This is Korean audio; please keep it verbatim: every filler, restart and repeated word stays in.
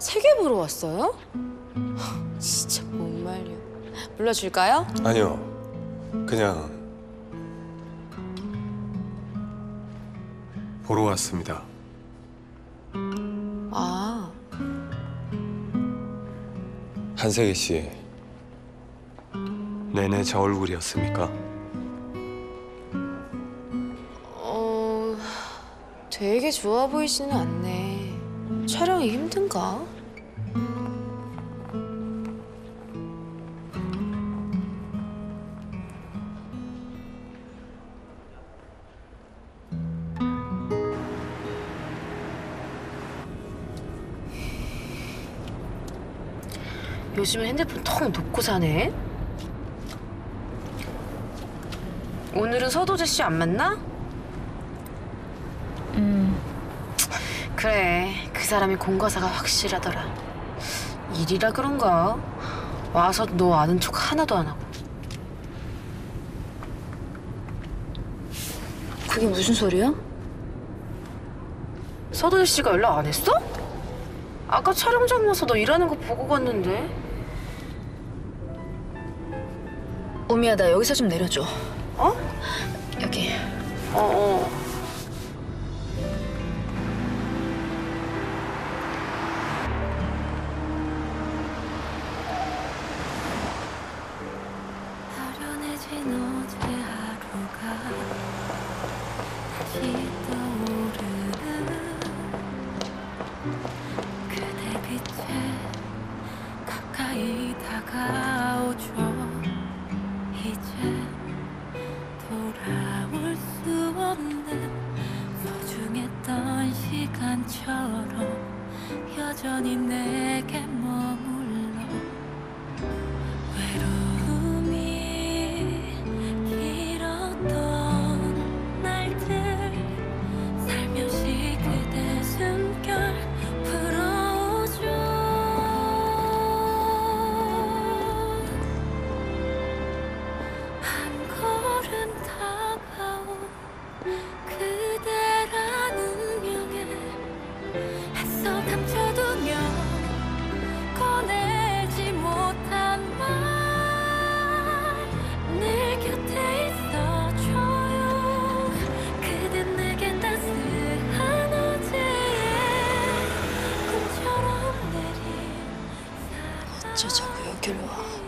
세계 보러 왔어요? 진짜 못 말려. 불러줄까요? 아니요. 그냥 보러 왔습니다. 아, 한세계 씨, 내내 저 얼굴이었습니까? 어... 되게 좋아 보이지는 않네. 촬영이 힘든가? 요즘은 핸드폰 턱 놓고 사네. 오늘은 서도재 씨 안 만나? 음. 그래, 그 사람이 공과사가 확실하더라. 일이라 그런가? 와서 너 아는 척 하나도 안 하고. 그게 무슨 소리야? 서도재 씨가 연락 안 했어? 아까 촬영장 와서 너 일하는 거 보고 갔는데. 오미야, 나 여기서 좀 내려줘. 어? 여기. 어, 어. 아련해진 어제 하루가 다시 떠오르는 그대 빛에 가까이 다가오죠. 이제 돌아올 수 없는 소중했던 시간처럼 여전히 내게 머물러 외로움이 길었던 날들 살며시 그대 숨결 풀어오죠. 한 걸음 다가온 그대란 운명에 애써 감춰두며 꺼내지 못한 말 늘 곁에 있어줘요. 그댄 내겐 따스한 어제의 꿈처럼 내린 사랑. 어쩌자고 여길 와.